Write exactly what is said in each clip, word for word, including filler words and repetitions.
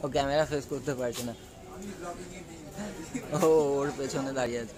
ও camera face করতে পারছে না, ও ওর পেছনে দাঁড়িয়ে আছে।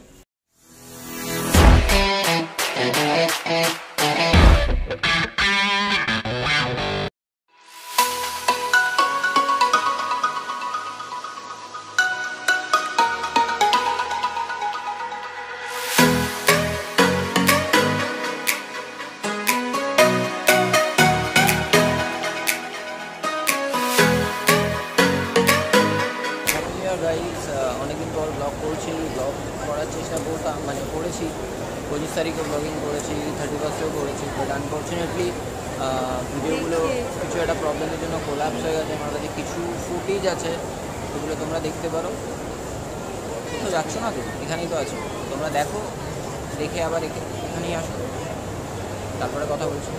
গাইস অনেকদিন পর ব্লগ করছি, ব্লগ করার চেষ্টা করতাম, মানে করেছি পঁচিশ তারিখে ব্লগিং করেছি, থার্টি ফার্স্টেও করেছি, বাট আনফর্চুনেটলি ভিডিওগুলো কিছু একটা প্রবলেমের জন্য কোলাপস হয়ে গেছে। আমার কাছে কিছু ফুটেজ আছে, সেগুলো তোমরা দেখতে পারো। কোথাও যাচ্ছ না তো, এখানেই তো আছো, তোমরা দেখো, দেখে আবার এখানেই আসো, তারপরে কথা বলছি।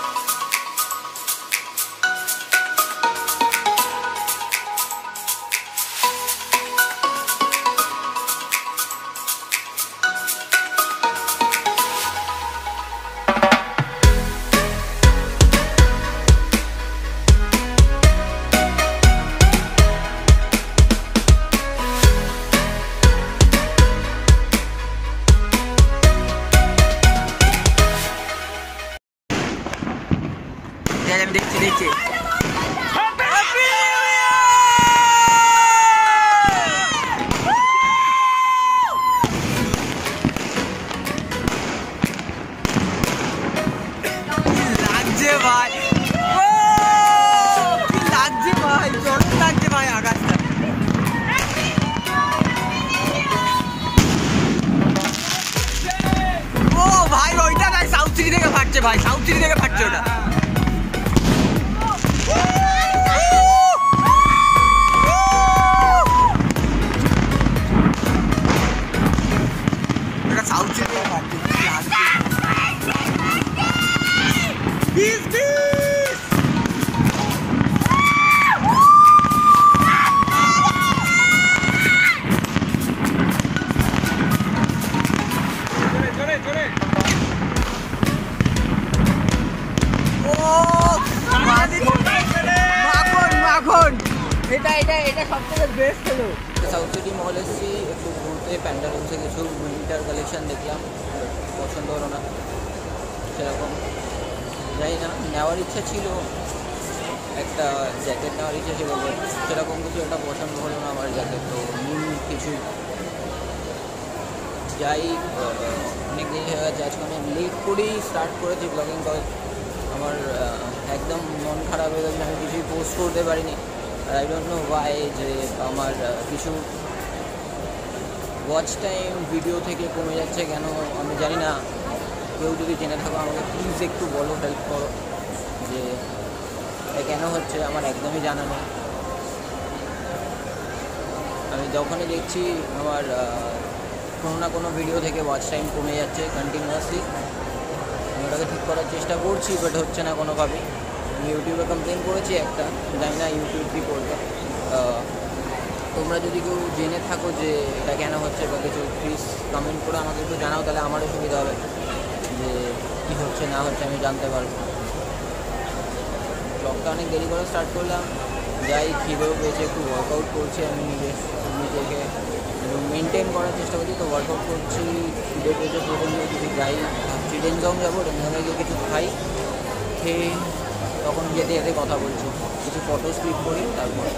আমি দেখছি দেখছি লাগছে ভাই, লাগছে ভাই, চরম লাগছে ভাই আকাশটা। ও ভাই ওইটা ভাই সাউথ সিটি থেকে ফাটছে, ভাই সাউথ সিটি থেকে ফাটছে ওটা। সাউথ সিটি থেকে ফাটছে। এটা এটা এটা সবথেকে বেস্ট হলো। সাউথ সিটি মল এসেছি একটু ঘুরতে, প্যান্টালুন্সে কিছু উইন্টার কালেকশন দেখলাম, পছন্দ হলো না সেরকম, জানি না, নেওয়ার ইচ্ছা ছিল, একটা জ্যাকেট নেওয়ার ইচ্ছা ছিল, সেরকম কিছু একটা পছন্দ হলো না আমার জ্যাকেট, তো নিউ কিছু যাই। অনেক দেরি হয়ে গেছে, আজকে আমি লেট করেই স্টার্ট করেছি ব্লগিং, করে আমার একদম মন খারাপ হয়ে গেছে, আমি কিছুই পোস্ট করতে পারিনি। আই ডোন্ট নো ওয়াই, যে আমার কিছু ওয়াচ টাইম ভিডিও থেকে কমে যাচ্ছে কেন আমি জানি না। কেউ যদি জেনে থাকো আমাকে প্লিজ একটু বলো, হেল্প করো, যে কেন হচ্ছে, আমার একদমই জানা নেই। আমি যখনই দেখছি আমার কোনো না কোনো ভিডিও থেকে ওয়াচ টাইম কমে যাচ্ছে কন্টিনিউয়াসলি, আমি ওটাকে ঠিক করার চেষ্টা করছি, বাট হচ্ছে না কোনোভাবেই। আমি ইউটিউবে কমপ্লেন করেছি একটা, জানি না ইউটিউব কী করবে। তোমরা যদি কেউ জেনে থাকো যে এটা কেন হচ্ছে বা কিছু, প্লিজ কমেন্ট করে আমাকে একটু জানাও, তাহলে আমারও সুবিধা হবে যে কী হচ্ছে না হচ্ছে আমি জানতে পারবো। ব্লগটা অনেক দেরি করে স্টার্ট করলাম, যাই খিদেও পেয়েছে, একটু ওয়ার্কআউট করছি, আমি নিজে নিজেকে মেনটেন করার চেষ্টা করছি, তো ওয়ার্কআউট করছি, খিদে পেয়েছে প্রথম দিয়ে যদি যাই, ভাবছি ডেনজং যাবো, ডেনজংয়ে গিয়ে কিছু খাই, খেয়ে তখন যেতে যেতে কথা বলছি, কিছু ফটো ক্লিক করি তারপর।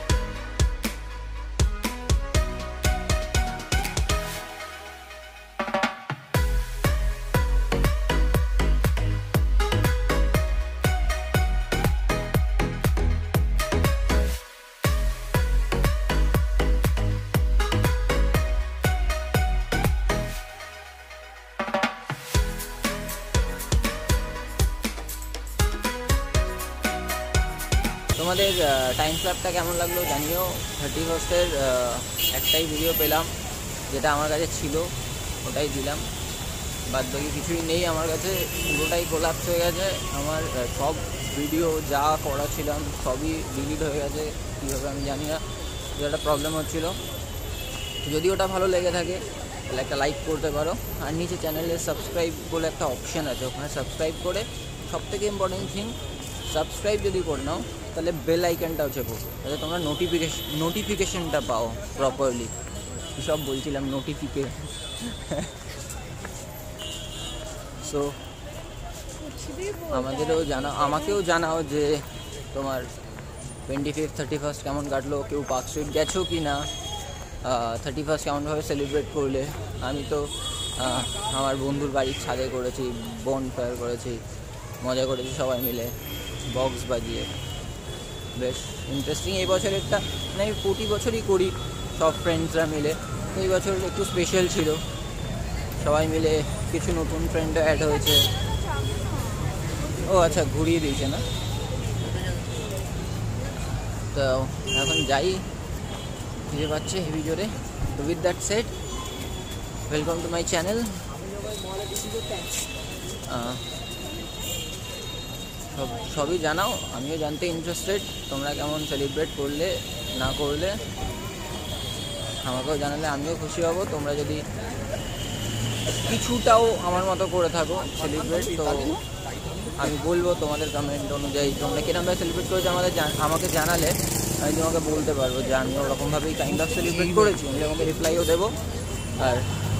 তোমাদের টাইম স্ল্যাপটা কেমন লাগলো জানিও। থার্টি ফার্স্টের একটাই ভিডিও পেলাম, যেটা আমার কাছে ছিল ওটাই দিলাম, বাদ বাকি কিছুই নেই আমার কাছে, পুরোটাই কোলাপস হয়ে গেছে। আমার সব ভিডিও যা করা ছিলাম সবই ডিলিট হয়ে গেছে, কীভাবে আমি জানি না, যে একটা প্রবলেম হচ্ছিল। যদি ওটা ভালো লেগে থাকে তাহলে একটা লাইক করতে পারো, আর নিচে চ্যানেলে সাবস্ক্রাইব বলে একটা অপশান আছে, ওখানে সাবস্ক্রাইব করে, সব থেকে ইম্পর্টেন্ট থিং, সাবস্ক্রাইব যদি করে নাও তাহলে বেল আইকনটাও চেপো, তাহলে তোমরা নোটিফিকেশন নোটিফিকেশনটা পাও প্রপারলি। সব বলছিলাম নোটিফিকেশন। সো আমাদেরও জানা আমাকেও জানাও যে তোমার টোয়েন্টি ফিফথ থার্টি ফার্স্ট কেমন কাটলো, কেউ পার্ক স্ট্রিট গেছো কি না, থার্টি ফার্স্ট কেমনভাবে সেলিব্রেট করলে। আমি তো আমার বন্ধুর বাড়ির ছাদে করেছি, বন ফায়ার করেছি, মজা করেছি সবাই মিলে বক্স বাজিয়ে, বেশ ইন্টারেস্টিং। এই বছরেরটা মানে আমি প্রতি বছরই করি সব ফ্রেন্ডসরা মিলে, এই বছর একটু স্পেশাল ছিল, সবাই মিলে কিছু নতুন ফ্রেন্ডও অ্যাড হয়েছে। ও আচ্ছা, ঘুরিয়ে দিয়েছে না, তো এখন যাই, ফিরে পাচ্ছে হেভি জোরে। তো with that set, welcome to my channel. সব সবই জানাও, আমিও জানতে ইন্টারেস্টেড তোমরা কেমন সেলিব্রেট করলে না করলে, আমাকেও জানালে আমিও খুশি হব। তোমরা যদি কিছুটাও আমার মতো করে থাকো সেলিব্রেট, তো আমি বলবো তোমাদের কমেন্ট অনুযায়ী তোমরা কিরকমভাবে সেলিব্রেট করেছো আমাদের আমাকে জানালে আমি তোমাকে বলতে পারবো যে আমি ওরকমভাবেই কাইন্ড অফ সেলিব্রেট করেছি, আমি তোমাকে রিপ্লাইও দেবো। আর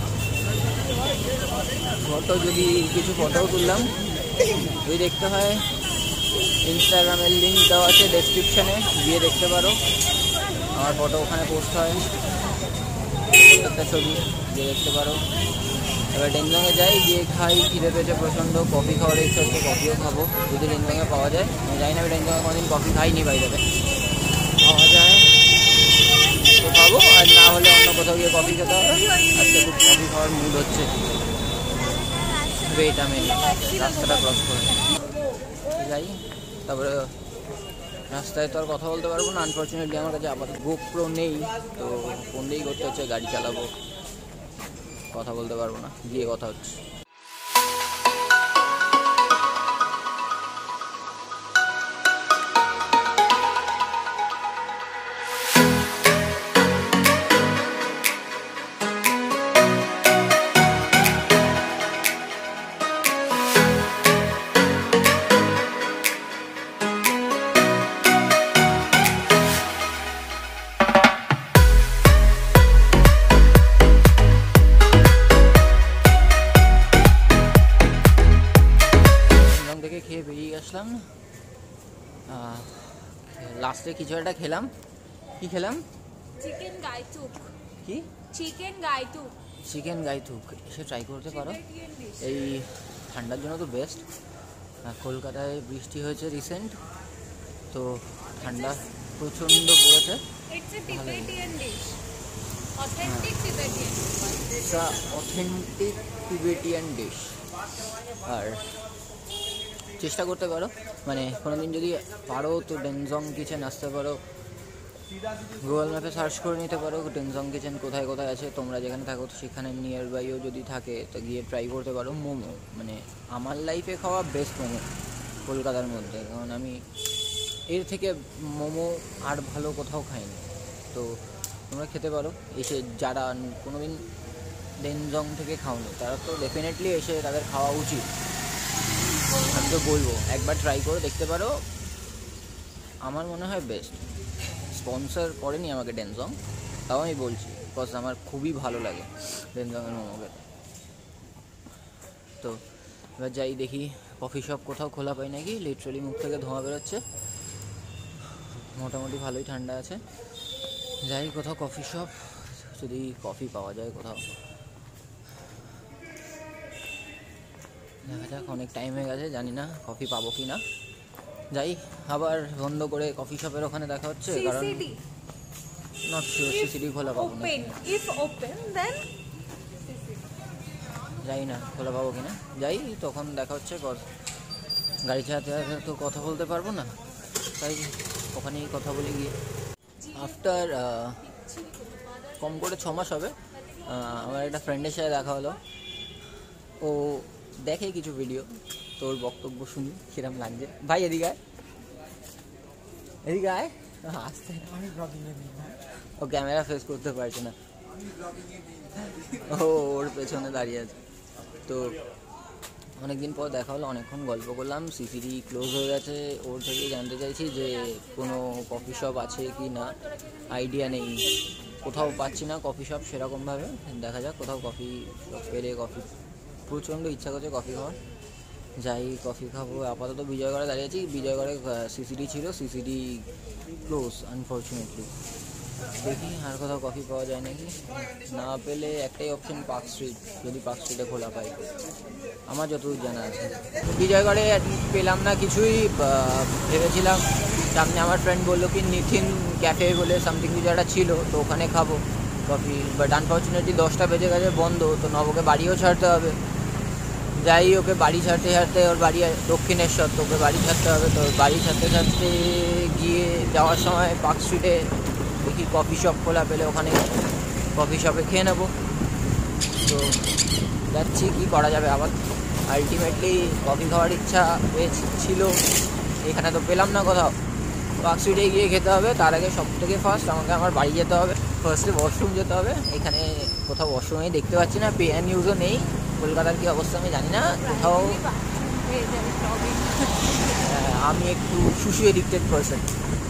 ফটো যদি কিছু ফটোও তুললাম, যদি দেখতে হয় ইনস্টাগ্রামের লিঙ্ক দেওয়া আছে ডেসক্রিপশানে, গিয়ে দেখতে পারো, আমার ফটো ওখানে পোস্ট হয়, একটা ছবি গিয়ে দেখতে পারো। এবার ডেনজংয়ে যাই, গিয়ে খাই, খিদে পেয়েছে প্রচণ্ড, কফি খাওয়ার ইচ্ছা হচ্ছে, কফিও খাবো যদি ডেনজংয়ে পাওয়া যায়। আমি জানি না, আমি ডেনজংয়ে কোনোদিন কফি খাইনি, বাই দেবে পাওয়া যায় তো খাবো, আর না হলে অন্য কোথাও গিয়ে কফি খেতে হবে। আজকে খুব কফি খাওয়ার মুড হচ্ছে। ওয়েট, আমি রাস্তাটা ক্রস করে যাই, তারপরে রাস্তায় তো আর কথা বলতে পারবো না আনফর্চুনেটলি, আমার কাছে আপাতত গোপ্রো নেই, তো ফোন দিয়েই করতে হচ্ছে, গাড়ি চালাবো, কথা বলতে পারবো না, গিয়ে কথা হচ্ছে। খেয়ে বেরিয়ে আসলাম, লাস্টে কিছু একটা খেলাম। কি খেলাম? চিকেন গাইতুক। কি? চিকেন গাইতুক। চিকেন গাইতুক এসে ট্রাই করতে পারো, এই ঠান্ডার জন্য তো বেস্ট। কলকাতায় বৃষ্টি হয়েছে রিসেন্ট, তো ঠান্ডা প্রচণ্ড পড়েছে। Authentic Tibetan dish. আর চেষ্টা করতে পারো, মানে কোনোদিন যদি পারো তো ডেনজং কিচেন আসতে পারো, গুগল ম্যাপে সার্চ করে নিতে পারো ডেনজং কিচেন কোথায় কোথায় আছে, তোমরা যেখানে থাকো সেখানে নিয়ার বাইও যদি থাকে তো গিয়ে ট্রাই করতে পারো। মোমো মানে আমার লাইফে খাওয়া বেস্ট মোমো কলকাতার মধ্যে, কারণ আমি এর থেকে মোমো আর ভালো কোথাও খাইনি। তো তোমরা খেতে পারো এসে, যারা কোনোদিন ডেনজং থেকে খাওনি তারা তো ডেফিনেটলি এসে তাদের খাওয়া উচিত। আমি তো বলবো একবার ট্রাই করে দেখতে পারো, আমার মনে হয় বেস্ট। স্পন্সর করেনি আমাকে ডেনজং, তাও আমি বলছি বিকজ আমার খুবই ভালো লাগে ডেনজংয়ের মোমো খেতে। তো এবার যাই দেখি কফি শপ কোথাও খোলা পাই নাকি, লিটারালি মুখ থেকে ধোঁয়া বেরোচ্ছে, মোটামুটি ভালোই ঠান্ডা আছে। যাই কোথাও কফি শপ, যদি কফি পাওয়া যায় কোথাও, দেখা যাক। অনেক টাইম হয়ে গেছে, জানি না কফি পাবো কি না। যাই, আবার বন্ধ করে কফি শপের ওখানে দেখা হচ্ছে, কারণ নট শিওর সিসিডি খোলা পাবো না, যাই না খোলা পাবো কিনা। যাই, তখন দেখা হচ্ছে, গাড়ি চালাতে তো কথা বলতে পারবো না, তাই ওখানেই কথা বলে গিয়ে। আফটার কম করে ছ মাস হবে আমার একটা ফ্রেন্ডের সাথে দেখা হলো, ও দেখে কিছু ভিডিও, তোর বক্তব্য শুনি কিরম লাগছে। ভাই এদিকে আয়, এদিকে আয়, আসতে ও ক্যামেরা ফেস করতে পারছে না, ও ওর পেছনে দাঁড়িয়ে আছে। তো অনেকদিন পর দেখা হলো, অনেকক্ষণ গল্প করলাম। সিসিডি ক্লোজ হয়ে গেছে, ওর থেকে জানতে চাইছি যে কোনো কফি শপ আছে কি না, আইডিয়া নেই, কোথাও পাচ্ছি না কফি শপ সেরকমভাবে। দেখা যাক কোথাও কফি শপ পেলে, কফি প্রচণ্ড ইচ্ছা করছে কফি খাওয়ার, যাই কফি খাবো। আপাতত বিজয়গড়ে দাঁড়িয়েছি, বিজয়গড়ে সিসিডি ছিল, সিসিডি ক্লোজ আনফর্চুনেটলি। দেখি আর কোথাও কফি পাওয়া যায় নাকি, না পেলে একটাই অপশন পার্ক স্ট্রিট, যদি পার্ক স্ট্রিটে খোলা পাই আমার যতদূর জানা আছে। বিজয়গড়ে পেলাম না কিছুই, ভেবেছিলাম সামনে আমার ফ্রেন্ড বললো কি নিথিন ক্যাফে বলে সামথিং কিছু একটা ছিল, তো ওখানে খাবো কফি, বাট আনফর্চুনেটলি দশটা বেজে গেছে, বন্ধ। তো নবকে বাড়িও ছাড়তে হবে, যাই ওকে বাড়ি ছাড়তে ছাড়তে, ওর বাড়ি দক্ষিণেশ্বর, তো ওকে বাড়ি ছাড়তে হবে। তো বাড়ি ছাড়তে ছাড়তে গিয়ে যাওয়ার সময় পার্ক স্ট্রিটে দেখি কফি শপ খোলা পেলে ওখানে কফি শপে খেয়ে নেবো। তো যাচ্ছি, কী করা যাবে। আবার আলটিমেটলি কফি খাওয়ার ইচ্ছা ছিল, এখানে তো পেলাম না কোথাও, পার্ক স্ট্রিটে গিয়ে খেতে হবে। তার আগে সব থেকে ফার্স্ট আমাকে আমার বাড়ি যেতে হবে, ফার্স্টে ওয়াশরুম যেতে হবে। এখানে কোথাও ওয়াশরুমে দেখতে পাচ্ছি না, পে অ্যান্ড ইউজও নেই। কলকাতার কী অবস্থা আমি জানি না, কোথাও। আমি একটু শুশু এডিক্টেড পারসন।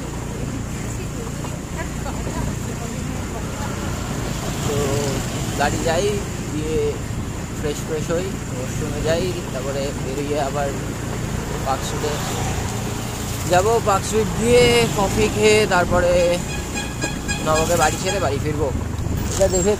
তো গাড়ি যাই, গিয়ে ফ্রেশ ফ্রেশ হই, ওয়াশরুমে যাই, তারপরে বেরিয়ে আবার পার্ক স্ট্রিটে যাবো। পার্ক স্ট্রিট গিয়ে কফি খেয়ে তারপরে নবকে বাড়ি ছেড়ে বাড়ি ফিরবো। এটা দেখে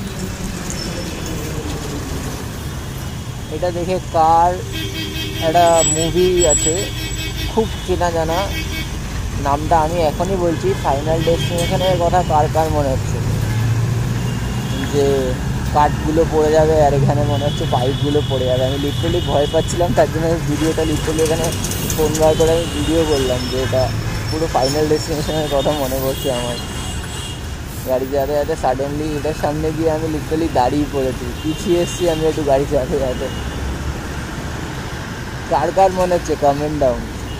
এটা দেখে কার একটা মুভি আছে খুব চেনা জানা, নামটা আমি এখনই বলছি, ফাইনাল ডেস্টিনেশনের কথা কার কার মনে হচ্ছে, যে কাঠগুলো পড়ে যাবে আর এখানে মনে হচ্ছে পাইপগুলো পড়ে যাবে। আমি লিটারেলি ভয় পাচ্ছিলাম, তার জন্য ভিডিওটা লিটারেলি এখানে ফোন বার করে আমি ভিডিও করলাম, যে এটা পুরো ফাইনাল ডেস্টিনেশনের কথা মনে পড়ছে আমার। গাড়ি চালাতে যাতে সাডেনলি এটার সামনে গিয়ে আমি লিটারেলি দাঁড়িয়ে পড়েছি, পিছিয়ে এসেছি আমি একটু গাড়ি চালাতে যাতে। কার কার মনে হচ্ছে কমেন্ট ডাউন।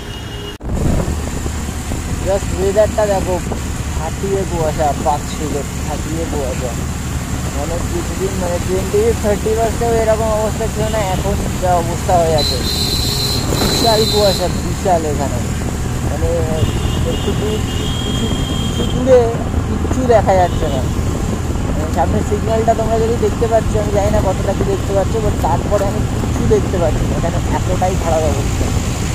জাস্ট ওয়েদারটা দেখো, হাঁটিয়ে কুয়াশা, পাঁচ সুযোগ হাঁটিয়ে কুয়াশা। মানে কিছুদিন মানে টোয়েন্টি থার্টি পার্সেন্টেও এরকম অবস্থা ছিল না, এখন যা অবস্থা হয়ে আছে, বিশাল কুয়াশা, বিশাল। এখানে মানে একটু দূর কিছু কিছু দূরে কিচ্ছু দেখা যাচ্ছে না। সামনে সিগন্যালটা তোমরা যদি দেখতে পাচ্ছ, আমি জানি না কতটা কি দেখতে পাচ্ছ, বাট তারপরে আমি কিচ্ছু দেখতে পাচ্ছি না, এখানে এতটাই খারাপ অবস্থা।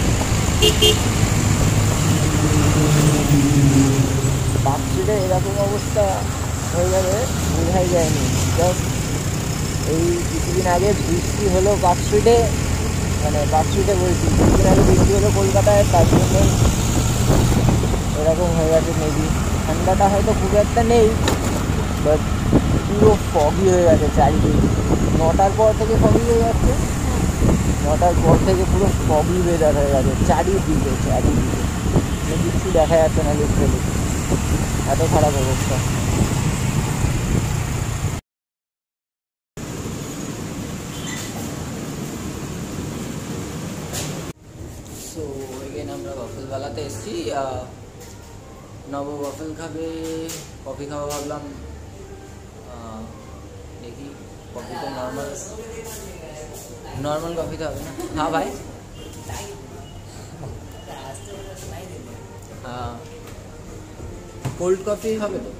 পার্ক স্ট্রিটে এরকম অবস্থা হয়ে যাবে বোঝাই যায়নি। জাস্ট এই কিছুদিন আগে বৃষ্টি হলো পার্ক স্ট্রিটে, মানে পার্ক স্ট্রিটে বলছি, কিছুদিন আগে বৃষ্টি হলো কলকাতায়, তার জন্যই এরকম হয়ে গেছে মেবি। ঠান্ডাটা হয়তো খুব একটা নেই, বাট পুরো ফগি হয়ে গেছে চারিদিক। নটার পর থেকে ফগি হয়ে যাচ্ছে, নটার পর থেকে পুরো ফগি ওয়েদার হয়ে গেছে চারিদিকে, চারিদিকে কিছু দেখা যাচ্ছে না লিটারেলি, এত খারাপ অবস্থা। সো এগেন আমরা ওয়াফেলওয়ালাতে এসেছি, নব ওয়াফেল খাবে, কফি খাওয়া ভাবলাম, দেখি কফি তো নর্মাল নর্মাল কফি তো হবে না। হ্যাঁ ভাই, হ্যাঁ কোল্ড কফি হবে তো,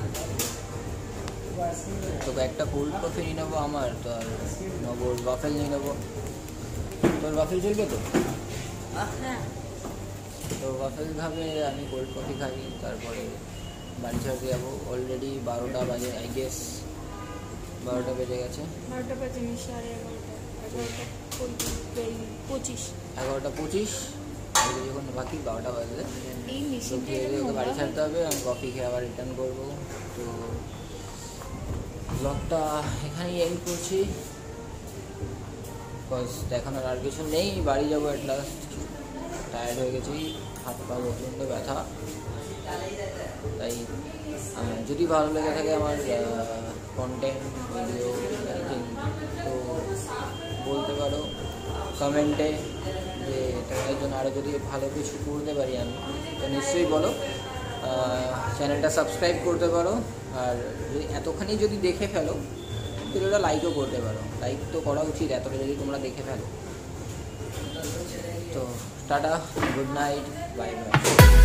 তোকে একটা কোল্ড কফি নিয়ে নেবো আমার, তো আর নবর ওয়াফেল নিয়ে নেবো। তোর ওয়াফেল চলবে তো? তো ওয়াফেল খাবে, আমি কোল্ড কফি খাই, তারপরে বাড়ি ছাড়তে যাবো। অলরেডি বারোটা বাজে, আই গেস বারোটা বেজে গেছে, বারোটা বাজে সাড়ে এগারোটা, এগারোটা পঁচিশ এগারোটা পঁচিশ যখন বাকি বারোটা বাজে। এই তো খেয়ে দিয়ে ওকে বাড়ি ছাড়তে হবে, আমি কফি খেয়ে আবার রিটার্ন করবো। তো ব্লগটা এখানেই এন্ড করছি, বিকজ দেখানোর আর কিছু নেই। বাড়ি যাবো অ্যাট লাস্ট, টায়ার্ড হয়ে গেছি, হাত পা প্রচণ্ড ব্যথা। তাই যদি ভালো লেগে থাকে আমার কন্টেন্ট, ভিডিও, এনিথিং, তো বলতে পারো কমেন্টে, যে তোমাদের জন্য আরও যদি ভালো কিছু করতে পারি আমি, তো নিশ্চয়ই বলো। চ্যানেলটা সাবস্ক্রাইব করতে পারো, আর যদি এতখানি যদি দেখে ফেলো ভিডিওটা লাইকও করতে পারো, লাইক তো করা উচিত এতটা যদি তোমরা দেখে ফেলো। তো ta-ta, good night, bye bye.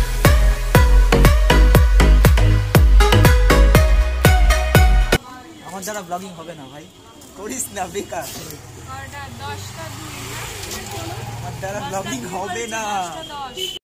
আমার দ্বারা ব্লগিং হবে না ভাই, করিস না বেকার। দশটা দুই না আমার দ্বারা ব্লগিং হবে না।